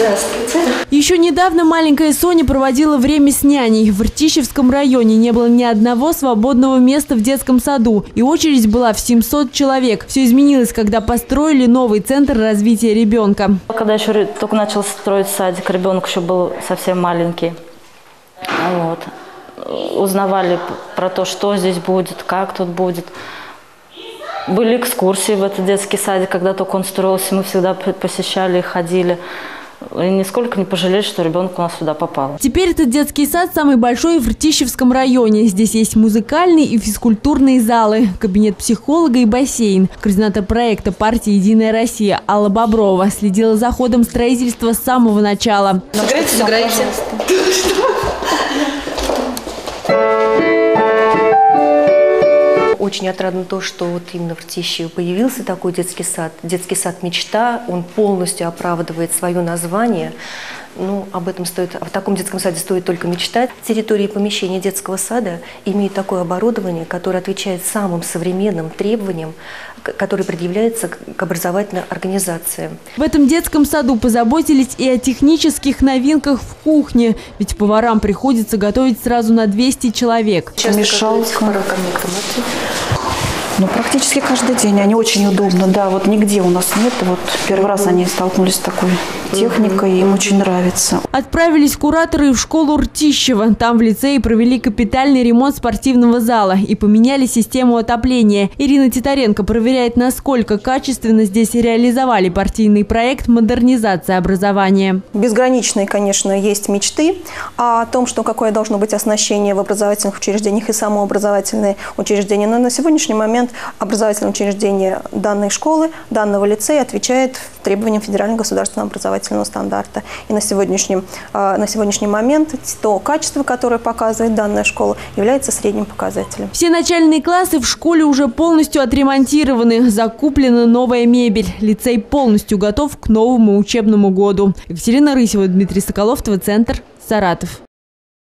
Здравствуйте. Еще недавно маленькая Соня проводила время с няней. В Ртищевском районе не было ни одного свободного места в детском саду. И очередь была в 700 человек. Все изменилось, когда построили новый центр развития ребенка. Когда еще только начал строить садик, ребенок еще был совсем маленький. Вот. Узнавали про то, что здесь будет, как тут будет. Были экскурсии в этот детский садик, когда только он строился. Мы всегда посещали и ходили. И нисколько не пожалели, что ребенок у нас сюда попал. Теперь этот детский сад самый большой в Ртищевском районе. Здесь есть музыкальные и физкультурные залы, кабинет психолога и бассейн. Координатор проекта партии «Единая Россия» Алла Боброва следила за ходом строительства с самого начала. Сыграйте. Очень отрадно то, что вот именно в Ртищеве появился такой детский сад. Детский сад «Мечта», он полностью оправдывает свое название. Ну, об этом стоит, в таком детском саде стоит только мечтать. Территории помещения детского сада имеют такое оборудование, которое отвечает самым современным требованиям, которые предъявляются к образовательной организации. В этом детском саду позаботились и о технических новинках в кухне, ведь поварам приходится готовить сразу на 200 человек. Мешалка. Ну, практически каждый день. Они очень удобны. Да, вот нигде у нас нет. Вот первый раз они столкнулись с такой техникой, и им очень нравится. Отправились кураторы в школу Ртищева. Там в лицее провели капитальный ремонт спортивного зала и поменяли систему отопления. Ирина Титаренко проверяет, насколько качественно здесь реализовали партийный проект модернизации образования. Безграничные, конечно, есть мечты о том, что какое должно быть оснащение в образовательных учреждениях и самообразовательные учреждения. Но на сегодняшний момент образовательное учреждение данной школы, данного лицея отвечает требованиям федерального государственного образовательного стандарта. И на сегодняшний момент то качество, которое показывает данная школа, является средним показателем. Все начальные классы в школе уже полностью отремонтированы. Закуплена новая мебель. Лицей полностью готов к новому учебному году. Екатерина Рысева, Дмитрий Соколов, ТВ-центр, Саратов.